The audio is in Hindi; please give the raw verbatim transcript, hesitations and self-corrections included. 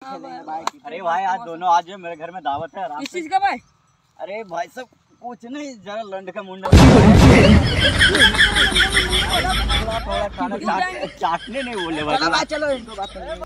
खेलेंगे भाई। अरे भाई आज दोनों आज मेरे घर में दावत है। किस चीज का भाई? अरे भाई सब कुछ नहीं, जरा लंड का मुंडा थोड़ा थोड़ा खाना चाटने नहीं बोले भाई। चलो भाई चलो इनको बात करेंगे।